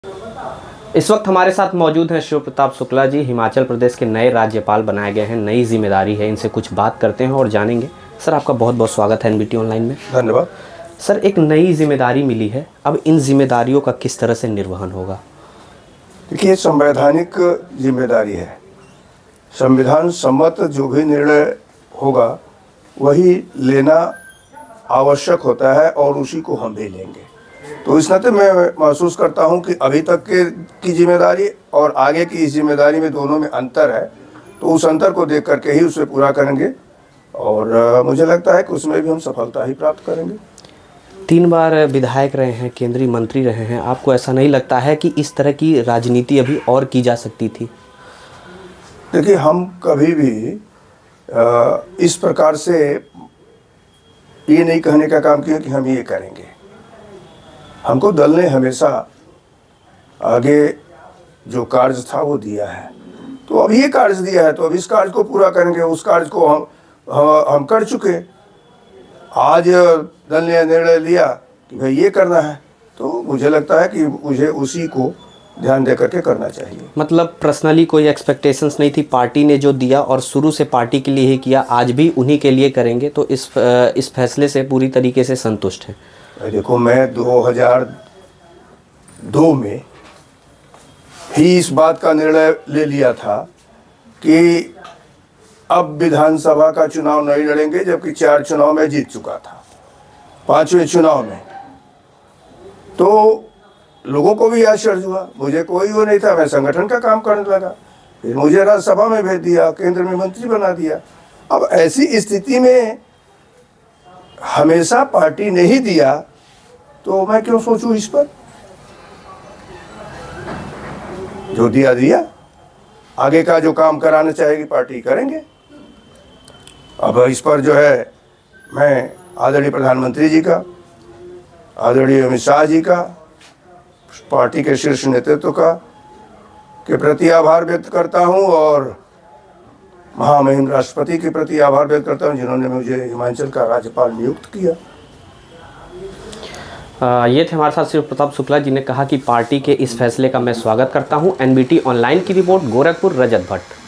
इस वक्त हमारे साथ मौजूद हैं शिव प्रताप शुक्ला जी। हिमाचल प्रदेश के नए राज्यपाल बनाए गए हैं, नई जिम्मेदारी है, इनसे कुछ बात करते हैं और जानेंगे। सर, आपका बहुत बहुत स्वागत है एनबीटी ऑनलाइन में। धन्यवाद। सर, एक नई जिम्मेदारी मिली है, अब इन जिम्मेदारियों का किस तरह से निर्वहन होगा? देखिए, संवैधानिक जिम्मेदारी है। संविधान सम्मत जो भी निर्णय होगा वही लेना आवश्यक होता है और उसी को हम भी लेंगे। तो इस नाते मैं महसूस करता हूं कि अभी तक की जिम्मेदारी और आगे की इस जिम्मेदारी में दोनों में अंतर है, तो उस अंतर को देख करके ही उसे पूरा करेंगे और मुझे लगता है कि उसमें भी हम सफलता ही प्राप्त करेंगे। 3 बार विधायक रहे हैं, केंद्रीय मंत्री रहे हैं, आपको ऐसा नहीं लगता है कि इस तरह की राजनीति अभी और की जा सकती थी? देखिए, हम कभी भी इस प्रकार से ये नहीं कहने का काम किया कि हम ये करेंगे। हमको दल ने हमेशा आगे जो कार्य था वो दिया है, तो अब ये कार्य दिया है तो अब इस कार्य को पूरा करेंगे। उस कार्य को हम कर चुके। आज दल ने निर्णय लिया कि भाई ये करना है, तो मुझे लगता है कि मुझे उसी को ध्यान दे करके करना चाहिए। मतलब पर्सनली कोई एक्सपेक्टेशंस नहीं थी, पार्टी ने जो दिया और शुरू से पार्टी के लिए ही किया, आज भी उन्हीं के लिए करेंगे, तो इस फैसले से पूरी तरीके से संतुष्ट हैं? देखो, मैं 2002 में ही इस बात का निर्णय ले लिया था कि अब विधानसभा का चुनाव नहीं लड़ेंगे, जबकि 4 चुनाव में जीत चुका था। 5वें चुनाव में तो लोगों को भी आश्चर्य हुआ। मुझे कोई वो नहीं था, मैं संगठन का काम करने लगा, फिर मुझे राज्यसभा में भेज दिया, केंद्र में मंत्री बना दिया। अब ऐसी स्थिति में हमेशा पार्टी ने ही दिया, तो मैं क्यों सोचूं इस पर? जो दिया दिया, आगे का जो काम कराना चाहेगी पार्टी करेंगे। अब इस पर जो है मैं आदरणीय प्रधानमंत्री जी का, आदरणीय अमित शाह जी का, पार्टी के शीर्ष नेतृत्व का के प्रति आभार व्यक्त करता हूं और महामहिम राष्ट्रपति के प्रति आभार व्यक्त करता हूं, जिन्होंने मुझे हिमाचल का राज्यपाल नियुक्त किया। ये थे हमारे साथ शिव प्रताप शुक्ला जी ने कहा कि पार्टी के इस फैसले का मैं स्वागत करता हूं। एनबीटी ऑनलाइन की रिपोर्ट, गोरखपुर, रजत भट्ट।